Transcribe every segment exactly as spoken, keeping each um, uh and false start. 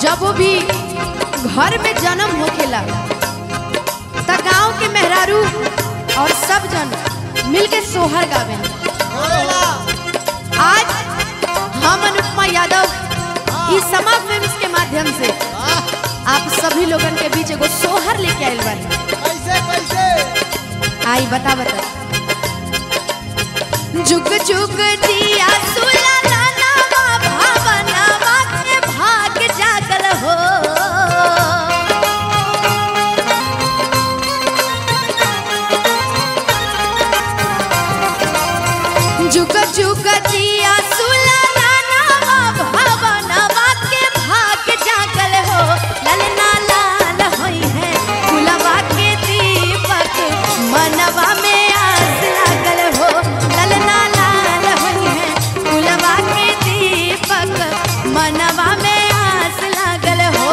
जब वो भी घर में जन्म होखेला त गांव के मेहरारू और सब जन मिलके सोहर गावे। आज हम अनुपमा यादव इस समा फिल्म्स के माध्यम से आप सभी लोगन के बीच एगो सोहर लेके आइल बानी। कैसे कैसे आई बता बता जुग जुग जिया सुलाना नामा भावनावा के भाग जागल हो। जुग जुग जिया सुलाना नामा भावनावा के भाग जागल हो। ललना लाल होई है गुलाबा के दीपक मनवा में आस लागल हो। ललना लाल होई है गुलाबा के दीपक मनवा में आस लागल हो।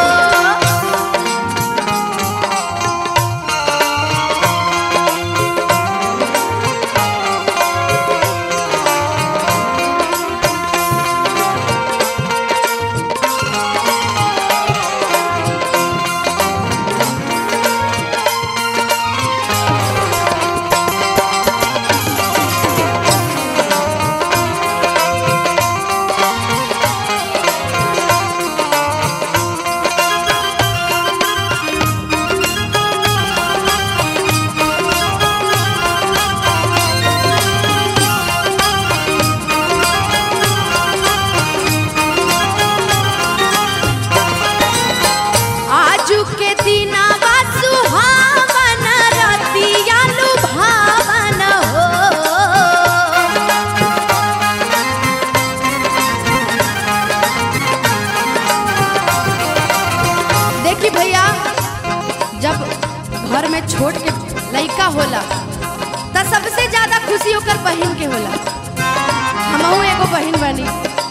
भैया जब घर में छोट के लड़का होला त सबसे ज्यादा खुशी होकर बहन के होला। हमहू एगो बहन बनी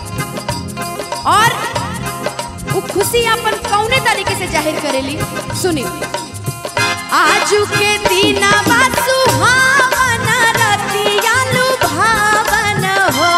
और वो खुशी अपन कौने तरीके से जाहिर करेली सुनी। आजू के दीना बासु हावना रतिया लुभावन हो।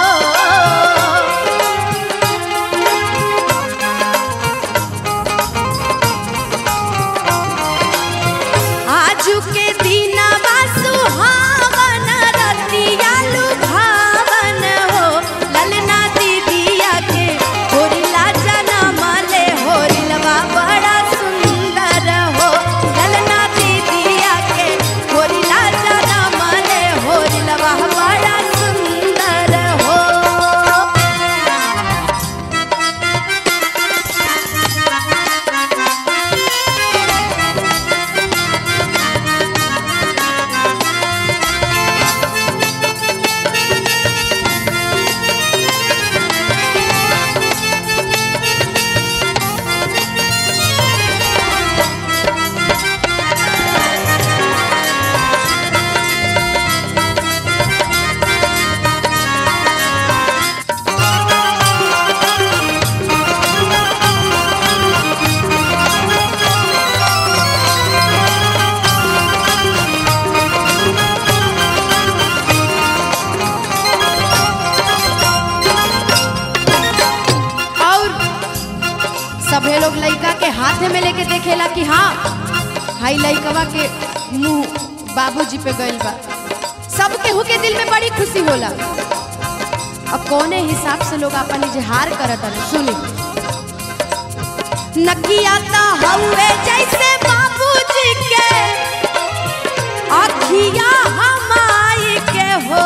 आजू के दीना बासु हावना रतिया लुभावन हो। ललना दीदिया के होरिला जनम ले होरिलवा बड़ा सुंदर हो। ललना दीदिया के होरिला जनम ले होरिलवा बड़ा सुंदर हो। सभे लोग लड़का के हाथ में लेके देखेला कि हाँ हाई लड़कवा के मुंह बाबूजी पे गइल बा। सबके हुके दिल में बड़ी खुशी होला। अब कौने हिसाब से लोग अपन इजहार करत है सुनी। नकिया ता हउए जैसे बाबूजी के अखिया हमाई के हो।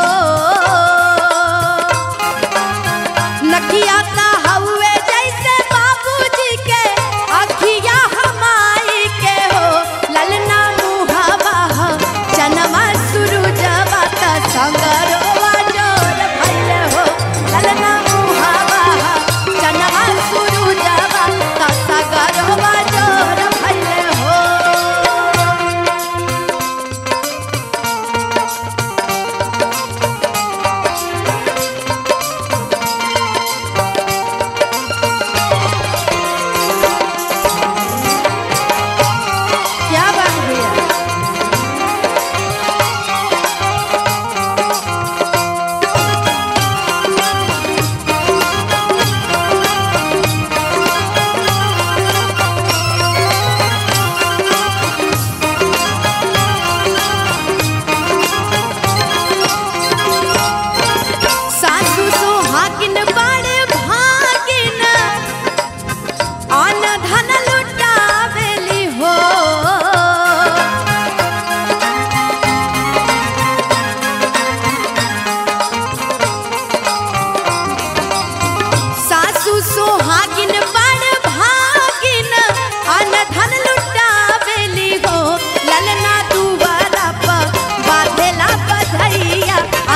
नकिया ता हउए जैसे बाबूजी के अखिया हमाई के हो। ललना मुहावा चनमा सुरुजवा ता संगरवा जोर भइल हो। ललना मुहावा चनमा सुरुजवा ता संगरवा जोर भइल हो।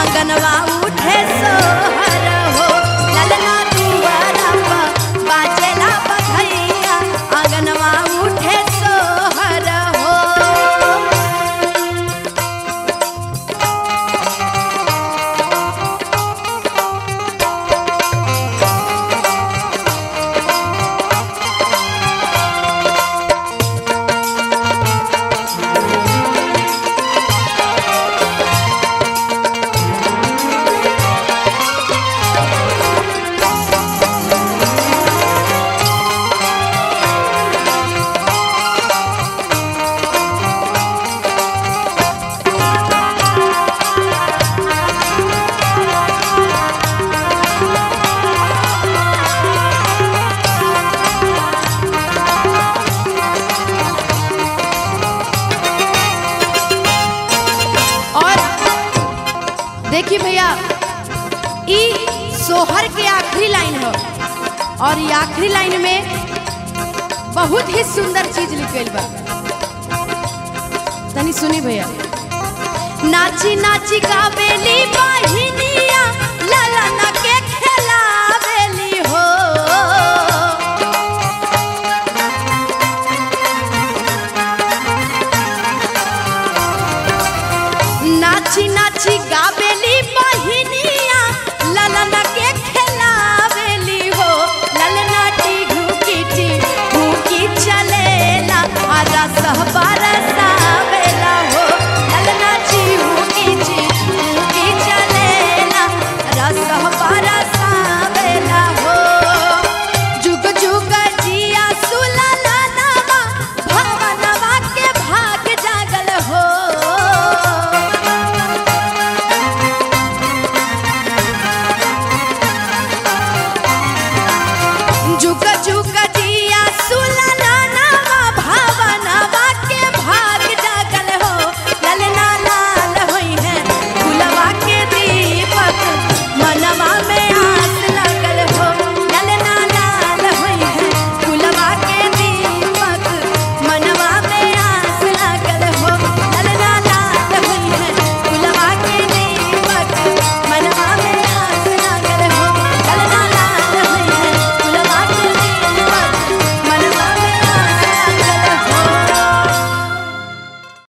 अगनवा उठे सोहर हो ललना दुआरा पा बाजेला बधैया अगनवा उठे सोहर हो। देखिए भैया ई सोहर के आखिरी लाइन हो और ये आखिरी लाइन में बहुत ही सुंदर चीज लिखल बा। तनी सुनी भैया। नाची नाची गावेली बहिनी